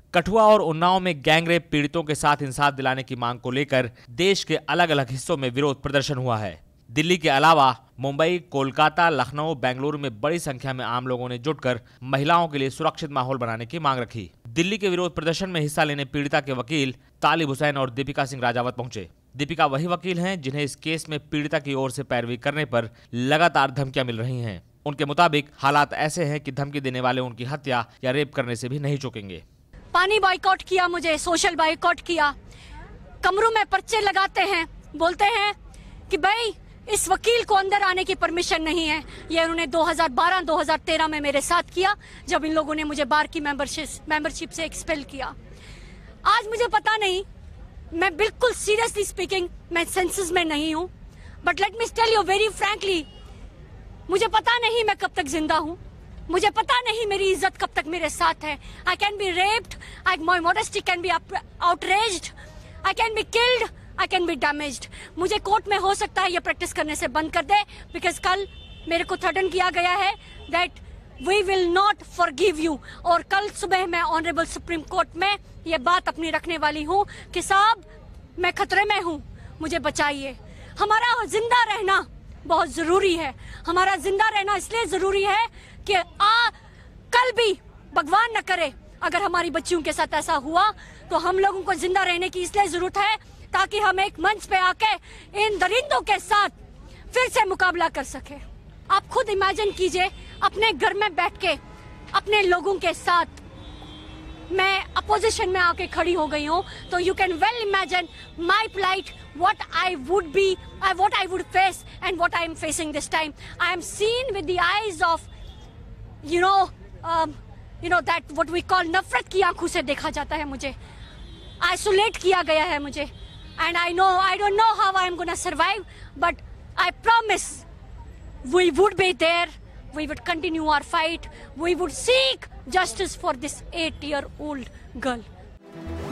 कठुआ और उन्नाव में गैंगरेप पीड़ितों के साथ इंसाफ दिलाने की मांग को लेकर देश के अलग अलग हिस्सों में विरोध प्रदर्शन हुआ है। दिल्ली के अलावा मुंबई, कोलकाता, लखनऊ, बेंगलुरु में बड़ी संख्या में आम लोगों ने जुटकर महिलाओं के लिए सुरक्षित माहौल बनाने की मांग रखी। दिल्ली के विरोध प्रदर्शन में हिस्सा लेने पीड़िता के वकील तालिब हुसैन और दीपिका सिंह राजावत पहुंचे। दीपिका वही वकील हैं जिन्हें इस केस में पीड़िता की ओर से पैरवी करने पर लगातार धमकियां मिल रही हैं। उनके मुताबिक हालात ऐसे हैं कि धमकी देने वाले उनकी हत्या या रेप करने से भी नहीं चूकेंगे। पानी बॉयकॉट किया, मुझे सोशल बॉयकॉट किया, कमरों में पर्चे लगाते हैं, बोलते हैं कि भाई इस वकील को अंदर आने की परमिशन नहीं है। ये उन्होंने 2012-2013 में मेरे साथ किया जब इन लोगों ने मुझे बार की मेंबरशिप से एक्सपेल किया। आज मुझे पता नहीं, मैं बिल्कुल सीरियसली स्पीकिंग मैं सेंसेस में नहीं हूँ, but let me tell you very frankly, मुझे पता नहीं मैं कब तक जिंदा हूँ, मुझे पता नहीं मेरी इज्जत कब तक मेरे साथ है। I can be raped, my modesty can be outraged, I can be killed, I can be damaged. मुझे कोर्ट में हो सकता है ये प्रैक्टिस करने से बंद कर दे, बिकॉज कल मेरे को थ्रेटन किया गया है that we will not forgive you. और कल सुबह मैं ऑनरेबल सुप्रीम कोर्ट में ये बात अपनी रखने वाली हूँ कि साहब मैं खतरे में हूँ, मुझे बचाइए। हमारा जिंदा रहना बहुत जरूरी है। हमारा जिंदा रहना इसलिए जरूरी है कि कल भी भगवान न करे अगर हमारी बच्चियों के साथ ऐसा हुआ तो हम लोगों को जिंदा रहने की इसलिए जरूरत है ताकि हम एक मंच पे आके इन दरिंदों के साथ फिर से मुकाबला कर सके। आप खुद इमेजिन कीजिए, अपने घर में बैठ के अपने लोगों के साथ मैं अपोजिशन में आके खड़ी हो गई हूँ, तो you can well imagine my plight, what I would be, what I would face and what I am facing this time. I am seen with the eyes of, you know that what we call नफरत की आंखों से देखा जाता है मुझे, isolate किया गया है मुझे, and I don't know how I am gonna survive, but I promise we would be there, we would continue our fight, we would seek justice for this 8-year-old girl.